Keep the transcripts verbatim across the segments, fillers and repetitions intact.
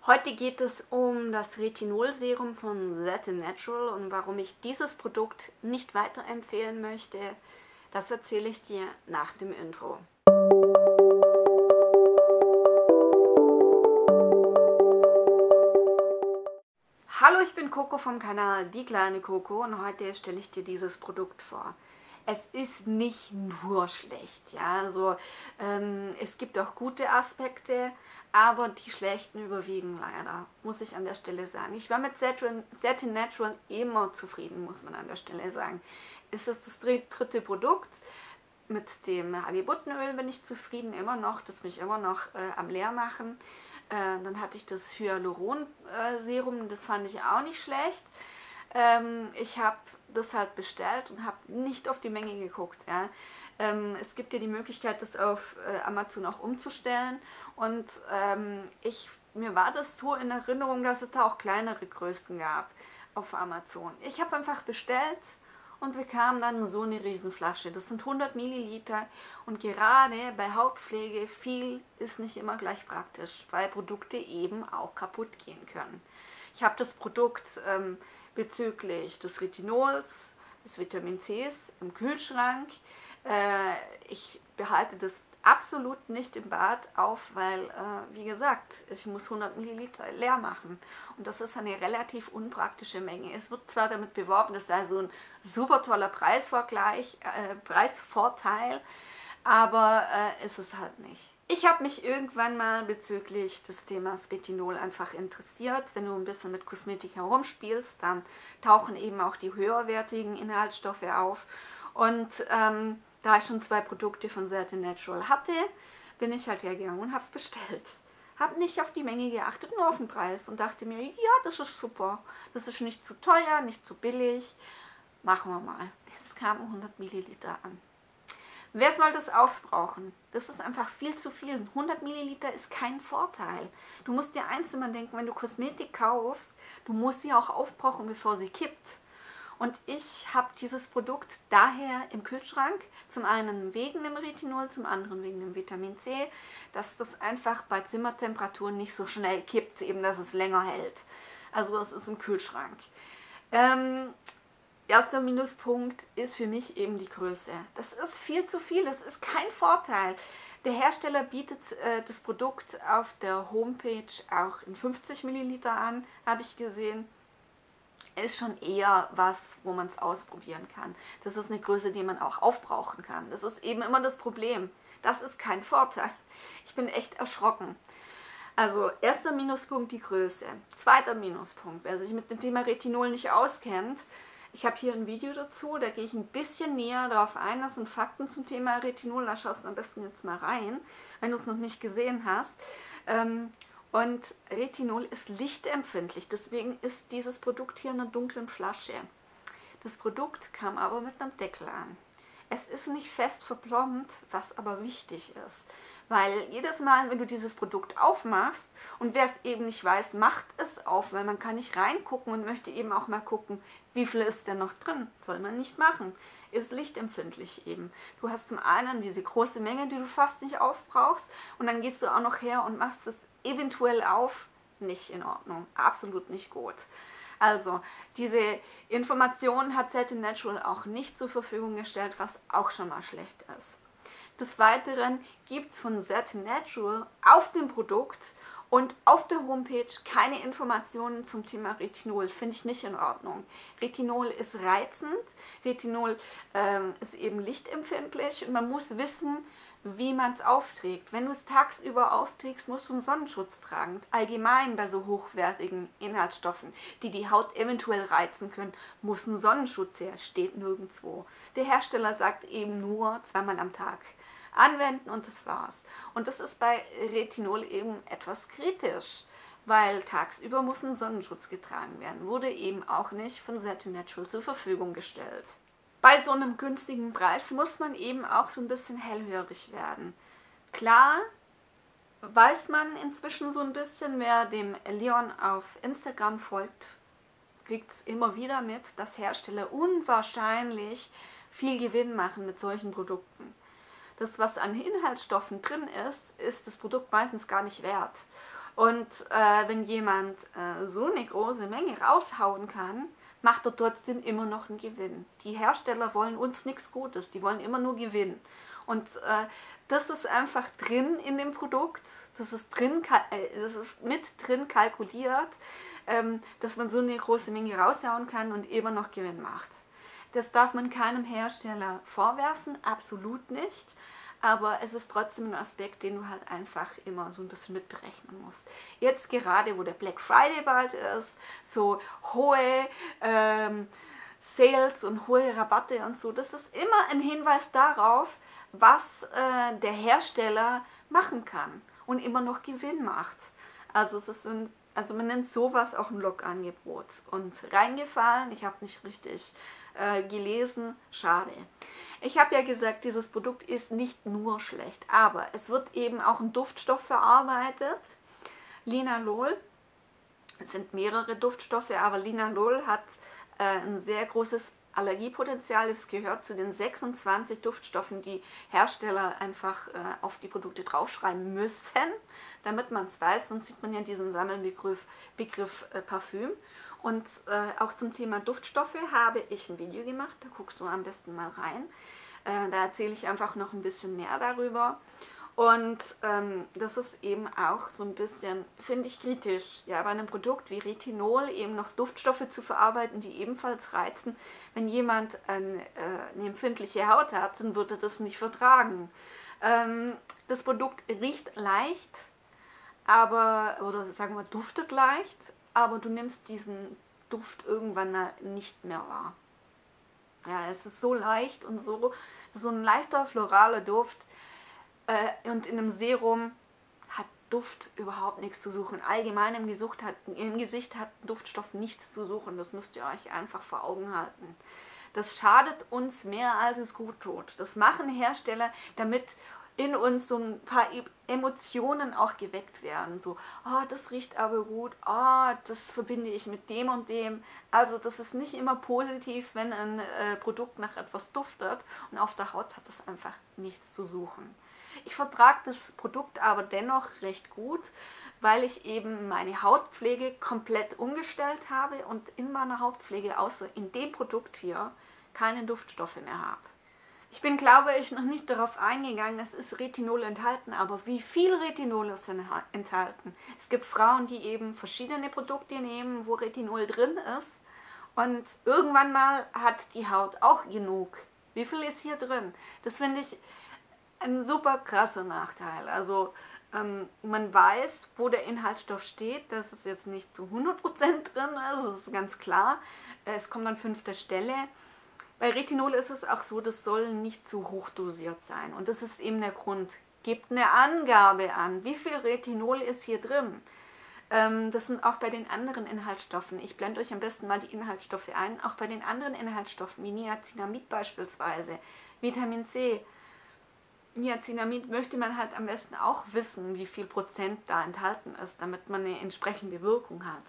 Heute geht es um das Retinol-Serum von Zerte Natural und warum ich dieses Produkt nicht weiterempfehlen möchte, das erzähle ich dir nach dem Intro. Hallo, ich bin Coco vom Kanal Die kleine Coco und heute stelle ich dir dieses Produkt vor. Es ist nicht nur schlecht, ja, also ähm, es gibt auch gute Aspekte, aber die schlechten überwiegen leider, muss ich an der Stelle sagen. Ich war mit Zerte Natural immer zufrieden, muss man an der Stelle sagen. Es ist das dritte Produkt. Mit dem Hagebuttenöl bin ich zufrieden, immer noch, das mich immer noch äh, am leer machen. Äh, dann hatte ich das Hyaluron-Serum, das fand ich auch nicht schlecht. Ähm, ich habe das halt bestellt und habe nicht auf die Menge geguckt. Ja. Ähm, es gibt ja die Möglichkeit, das auf äh, Amazon auch umzustellen. Und ähm, ich, mir war das so in Erinnerung, dass es da auch kleinere Größen gab auf Amazon. Ich habe einfach bestellt und bekam dann so eine Riesenflasche. Das sind hundert Milliliter und gerade bei Hautpflege viel ist nicht immer gleich praktisch, weil Produkte eben auch kaputt gehen können. Ich habe das Produkt ähm, bezüglich des Retinols, des Vitamin Cs im Kühlschrank. Äh, ich behalte das absolut nicht im Bad auf, weil, äh, wie gesagt, ich muss hundert Milliliter leer machen. Und das ist eine relativ unpraktische Menge. Es wird zwar damit beworben, das sei so ein super toller Preisvergleich, äh, Preisvorteil, aber äh, ist es halt nicht. Ich habe mich irgendwann mal bezüglich des Themas Retinol einfach interessiert. Wenn du ein bisschen mit Kosmetik herumspielst, dann tauchen eben auch die höherwertigen Inhaltsstoffe auf. Und ähm, da ich schon zwei Produkte von Zerte Natural hatte, bin ich halt hergegangen und habe es bestellt. Habe nicht auf die Menge geachtet, nur auf den Preis und dachte mir, ja, das ist super. Das ist nicht zu teuer, nicht zu billig. Machen wir mal. Jetzt kamen hundert Milliliter an. Wer soll das aufbrauchen? Das ist einfach viel zu viel. hundert Milliliter ist kein Vorteil. Du musst dir eins immer denken, wenn du Kosmetik kaufst, du musst sie auch aufbrauchen, bevor sie kippt. Und ich habe dieses Produkt daher im Kühlschrank, zum einen wegen dem Retinol, zum anderen wegen dem Vitamin C, dass das einfach bei Zimmertemperaturen nicht so schnell kippt, eben dass es länger hält. Also es ist im Kühlschrank. Ähm, erster Minuspunkt ist für mich eben die Größe. Das ist viel zu viel, das ist kein Vorteil. Der Hersteller bietet äh, das Produkt auf der Homepage auch in fünfzig Milliliter an, habe ich gesehen. Ist schon eher was, wo man es ausprobieren kann. Das ist eine Größe, die man auch aufbrauchen kann. Das ist eben immer das Problem. Das ist kein Vorteil. Ich bin echt erschrocken. Also erster Minuspunkt die Größe. Zweiter Minuspunkt, wer sich mit dem Thema Retinol nicht auskennt, ich habe hier ein Video dazu, da gehe ich ein bisschen näher darauf ein. Das sind Fakten zum Thema Retinol, da schaust du am besten jetzt mal rein, wenn du es noch nicht gesehen hast. Ähm, Und Retinol ist lichtempfindlich, deswegen ist dieses Produkt hier in einer dunklen Flasche. Das Produkt kam aber mit einem Deckel an. Es ist nicht fest verplombt, was aber wichtig ist. Weil jedes Mal, wenn du dieses Produkt aufmachst, und wer es eben nicht weiß, macht es auf, weil man kann nicht reingucken und möchte eben auch mal gucken, wie viel ist denn noch drin. Soll man nicht machen. Ist lichtempfindlich eben. Du hast zum einen diese große Menge, die du fast nicht aufbrauchst, und dann gehst du auch noch her und machst es eventuell auf. Nicht in Ordnung. Absolut nicht gut. Also, diese Information hat Zerte Natural auch nicht zur Verfügung gestellt, was auch schon mal schlecht ist. Des Weiteren gibt es von Zerte Natural auf dem Produkt und auf der Homepage keine Informationen zum Thema Retinol. Finde ich nicht in Ordnung. Retinol ist reizend, Retinol ähm, ist eben lichtempfindlich und man muss wissen, wie man es aufträgt. Wenn du es tagsüber aufträgst, musst du einen Sonnenschutz tragen. Allgemein bei so hochwertigen Inhaltsstoffen, die die Haut eventuell reizen können, muss ein Sonnenschutz her. Steht nirgendwo. Der Hersteller sagt eben nur zweimal am Tag anwenden und das war's. Und das ist bei Retinol eben etwas kritisch, weil tagsüber muss ein Sonnenschutz getragen werden. Wurde eben auch nicht von Zerte Natural zur Verfügung gestellt. Bei so einem günstigen Preis muss man eben auch so ein bisschen hellhörig werden. Klar weiß man inzwischen so ein bisschen, wer dem Leon auf Instagram folgt, kriegt es immer wieder mit, dass Hersteller unwahrscheinlich viel Gewinn machen mit solchen Produkten. Das, was an Inhaltsstoffen drin ist, ist das Produkt meistens gar nicht wert. Und äh, wenn jemand äh, so eine große Menge raushauen kann, macht er trotzdem immer noch einen Gewinn. Die Hersteller wollen uns nichts Gutes, die wollen immer nur Gewinn. Und äh, das ist einfach drin in dem Produkt, das ist, drin, das ist mit drin kalkuliert, ähm, dass man so eine große Menge raushauen kann und immer noch Gewinn macht. Das darf man keinem Hersteller vorwerfen, absolut nicht. Aber es ist trotzdem ein Aspekt, den du halt einfach immer so ein bisschen mit berechnen musst. Jetzt gerade, wo der Black Friday bald ist, so hohe ähm, Sales und hohe Rabatte und so, das ist immer ein Hinweis darauf, was äh, der Hersteller machen kann und immer noch Gewinn macht. Also es ist ein, also man nennt sowas auch ein Log-Angebot. Und reingefallen, ich habe nicht richtig äh, gelesen, schade. Ich habe ja gesagt, dieses Produkt ist nicht nur schlecht, aber es wird eben auch ein Duftstoff verarbeitet. Linalol, es sind mehrere Duftstoffe, aber Linalol hat äh, ein sehr großes Allergiepotenzial. Es gehört zu den sechsundzwanzig Duftstoffen, die Hersteller einfach äh, auf die Produkte draufschreiben müssen, damit man es weiß, sonst sieht man ja diesen Sammelbegriff Begriff, äh, Parfüm. Und äh, auch zum Thema Duftstoffe habe ich ein Video gemacht, da guckst du am besten mal rein. Äh, da erzähle ich einfach noch ein bisschen mehr darüber. Und ähm, das ist eben auch so ein bisschen, finde ich, kritisch, ja, bei einem Produkt wie Retinol eben noch Duftstoffe zu verarbeiten, die ebenfalls reizen. Wenn jemand ein, äh, eine empfindliche Haut hat, dann würde das nicht vertragen. Ähm, das Produkt riecht leicht, aber, oder sagen wir, duftet leicht, aber du nimmst diesen Duft irgendwann mal nicht mehr wahr. Ja, es ist so leicht und so, so ein leichter floraler Duft. Äh, und in einem Serum hat Duft überhaupt nichts zu suchen. Allgemein im Gesicht, hat, im Gesicht hat Duftstoff nichts zu suchen. Das müsst ihr euch einfach vor Augen halten. Das schadet uns mehr, als es gut tut. Das machen Hersteller, damit in uns so ein paar Emotionen auch geweckt werden. So, oh, das riecht aber gut, oh, das verbinde ich mit dem und dem. Also das ist nicht immer positiv, wenn ein äh, Produkt nach etwas duftet und auf der Haut hat es einfach nichts zu suchen. Ich vertrage das Produkt aber dennoch recht gut, weil ich eben meine Hautpflege komplett umgestellt habe und in meiner Hautpflege außer in dem Produkt hier keine Duftstoffe mehr habe. Ich bin, glaube ich, noch nicht darauf eingegangen, es ist Retinol enthalten, aber wie viel Retinol ist enthalten? Es gibt Frauen, die eben verschiedene Produkte nehmen, wo Retinol drin ist und irgendwann mal hat die Haut auch genug. Wie viel ist hier drin? Das finde ich ein super krasser Nachteil. Also ähm, man weiß, wo der Inhaltsstoff steht, das ist jetzt nicht zu hundert Prozent drin, also das ist ganz klar. Es kommt an fünfter Stelle. Bei Retinol ist es auch so, das soll nicht zu hoch dosiert sein. Und das ist eben der Grund. Gebt eine Angabe an, wie viel Retinol ist hier drin. Ähm, das sind auch bei den anderen Inhaltsstoffen. Ich blende euch am besten mal die Inhaltsstoffe ein. Auch bei den anderen Inhaltsstoffen, wie Niacinamid beispielsweise, Vitamin C. Niacinamid möchte man halt am besten auch wissen, wie viel Prozent da enthalten ist, damit man eine entsprechende Wirkung hat.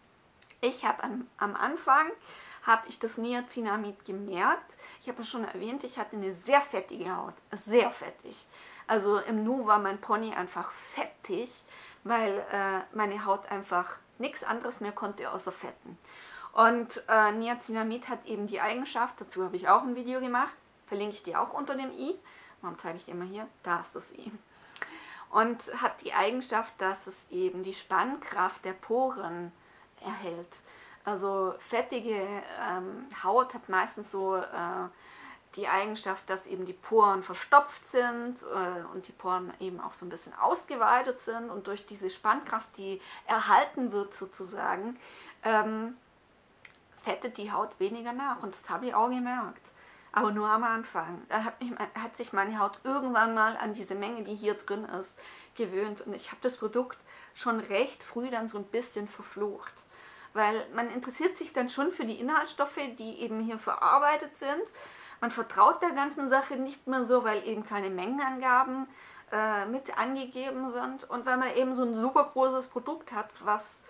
Ich habe am, am Anfang habe ich das Niacinamid gemerkt. Ich habe ja schon erwähnt, ich hatte eine sehr fettige Haut, sehr fettig. Also im Nu war mein Pony einfach fettig, weil äh, meine Haut einfach nichts anderes mehr konnte außer fetten. Und äh, Niacinamid hat eben die Eigenschaft, dazu habe ich auch ein Video gemacht, verlinke ich dir auch unter dem i. Warum zeige ich dir mal hier? Da ist das i. Und hat die Eigenschaft, dass es eben die Spannkraft der Poren erhält. Also fettige ähm, Haut hat meistens so äh, die Eigenschaft, dass eben die Poren verstopft sind äh, und die Poren eben auch so ein bisschen ausgeweitet sind und durch diese Spannkraft, die erhalten wird sozusagen, ähm, fettet die Haut weniger nach und das habe ich auch gemerkt. Aber nur am Anfang. Da hat, mich, hat sich meine Haut irgendwann mal an diese Menge, die hier drin ist, gewöhnt und ich habe das Produkt schon recht früh dann so ein bisschen verflucht. Weil man interessiert sich dann schon für die Inhaltsstoffe, die eben hier verarbeitet sind. Man vertraut der ganzen Sache nicht mehr so, weil eben keine Mengenangaben äh, mit angegeben sind. Und weil man eben so ein super großes Produkt hat, was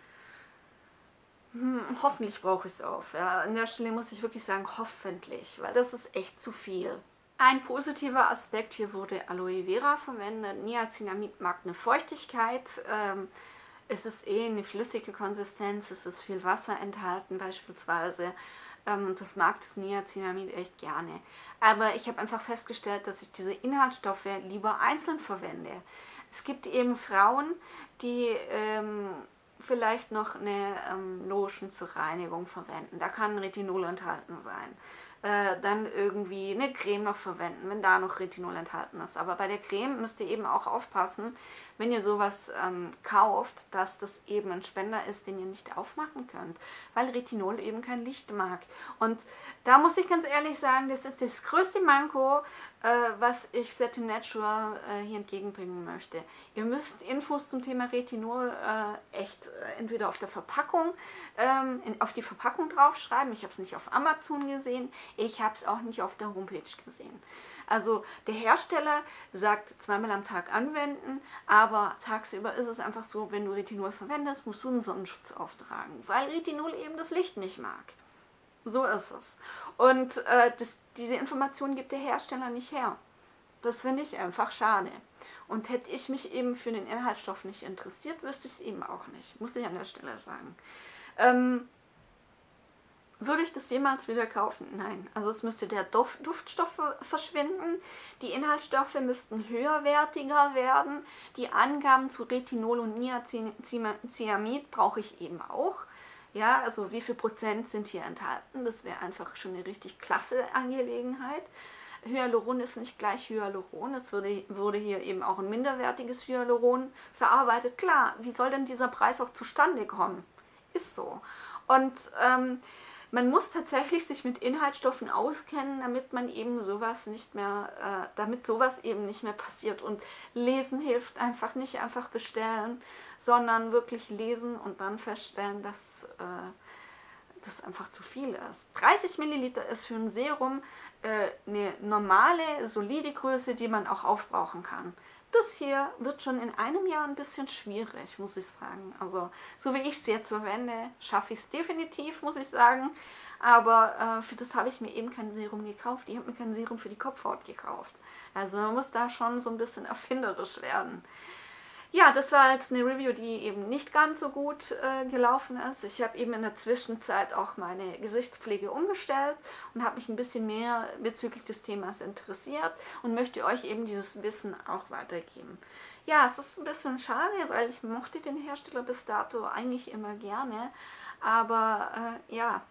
hm, hoffentlich brauche ich es auf. Ja. An der Stelle muss ich wirklich sagen, hoffentlich, weil das ist echt zu viel. Ein positiver Aspekt, hier wurde Aloe Vera verwendet. Niacinamid mag eine Feuchtigkeit. Ähm, es ist eh eine flüssige Konsistenz, es ist viel Wasser enthalten beispielsweise. Ähm, das mag das Niacinamid echt gerne. Aber ich habe einfach festgestellt, dass ich diese Inhaltsstoffe lieber einzeln verwende. Es gibt eben Frauen, die ähm, vielleicht noch eine ähm, Lotion zur Reinigung verwenden. Da kann Retinol enthalten sein. Äh, dann irgendwie eine Creme noch verwenden, wenn da noch Retinol enthalten ist. Aber bei der Creme müsst ihr eben auch aufpassen, wenn ihr sowas ähm, kauft, dass das eben ein Spender ist, den ihr nicht aufmachen könnt, weil Retinol eben kein Licht mag. Und da muss ich ganz ehrlich sagen, das ist das größte Manko, äh, was ich Satin Natural äh, hier entgegenbringen möchte. Ihr müsst Infos zum Thema Retinol äh, echt äh, entweder auf der Verpackung, ähm, in, auf die Verpackung draufschreiben. Ich habe es nicht auf Amazon gesehen, ich habe es auch nicht auf der Homepage gesehen. Also der Hersteller sagt zweimal am Tag anwenden, aber tagsüber ist es einfach so, wenn du Retinol verwendest, musst du einen Sonnenschutz auftragen, weil Retinol eben das Licht nicht mag. So ist es. Und äh, das, diese Information gibt der Hersteller nicht her. Das finde ich einfach schade. Und hätte ich mich eben für den Inhaltsstoff nicht interessiert, wüsste ich es eben auch nicht. Muss ich an der Stelle sagen. Ähm, Würde ich das jemals wieder kaufen? Nein. Also es müsste der Duft, Duftstoff verschwinden, die Inhaltsstoffe müssten höherwertiger werden, die Angaben zu Retinol und Niacinamid brauche ich eben auch. Ja, also wie viel Prozent sind hier enthalten, das wäre einfach schon eine richtig klasse Angelegenheit. Hyaluron ist nicht gleich Hyaluron, es wurde, wurde hier eben auch ein minderwertiges Hyaluron verarbeitet. Klar, wie soll denn dieser Preis auch zustande kommen? Ist so. Und ähm, man muss tatsächlich sich mit Inhaltsstoffen auskennen, damit man eben sowas nicht mehr, äh, damit sowas eben nicht mehr passiert. Und lesen hilft einfach nicht einfach bestellen, sondern wirklich lesen und dann feststellen, dass äh, das einfach zu viel ist. dreißig Milliliter ist für ein Serum äh, eine normale, solide Größe, die man auch aufbrauchen kann. Das hier wird schon in einem Jahr ein bisschen schwierig, muss ich sagen. Also so wie ich es jetzt verwende, schaffe ich es definitiv, muss ich sagen. Aber äh, für das habe ich mir eben kein Serum gekauft. Ich habe mir kein Serum für die Kopfhaut gekauft. Also man muss da schon so ein bisschen erfinderisch werden. Ja, das war jetzt eine Review, die eben nicht ganz so gut äh, gelaufen ist. Ich habe eben in der Zwischenzeit auch meine Gesichtspflege umgestellt und habe mich ein bisschen mehr bezüglich des Themas interessiert und möchte euch eben dieses Wissen auch weitergeben. Ja, es ist ein bisschen schade, weil ich mochte den Hersteller bis dato eigentlich immer gerne, aber äh, ja,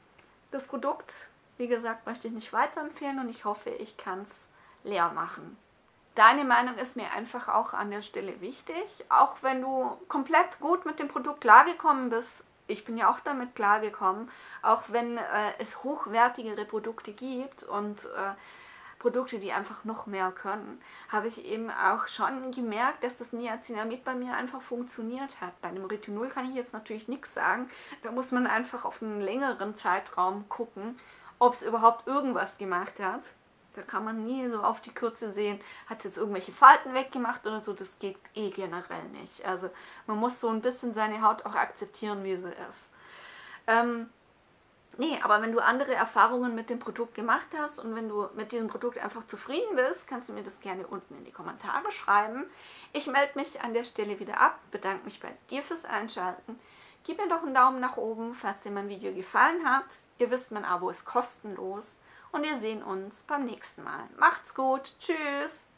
das Produkt, wie gesagt, möchte ich nicht weiterempfehlen und ich hoffe, ich kann es leer machen. Deine Meinung ist mir einfach auch an der Stelle wichtig, auch wenn du komplett gut mit dem Produkt klargekommen bist. Ich bin ja auch damit klargekommen, auch wenn äh, es hochwertigere Produkte gibt und äh, Produkte, die einfach noch mehr können, habe ich eben auch schon gemerkt, dass das Niacinamid bei mir einfach funktioniert hat. Bei dem Retinol kann ich jetzt natürlich nichts sagen, da muss man einfach auf einen längeren Zeitraum gucken, ob es überhaupt irgendwas gemacht hat. Da kann man nie so auf die Kürze sehen, hat es jetzt irgendwelche Falten weggemacht oder so, das geht eh generell nicht. Also man muss so ein bisschen seine Haut auch akzeptieren, wie sie ist. Ähm, nee, aber wenn du andere Erfahrungen mit dem Produkt gemacht hast und wenn du mit diesem Produkt einfach zufrieden bist, kannst du mir das gerne unten in die Kommentare schreiben. Ich melde mich an der Stelle wieder ab, bedanke mich bei dir fürs Einschalten. Gib mir doch einen Daumen nach oben, falls dir mein Video gefallen hat. Ihr wisst, mein Abo ist kostenlos. Und wir sehen uns beim nächsten Mal. Macht's gut. Tschüss.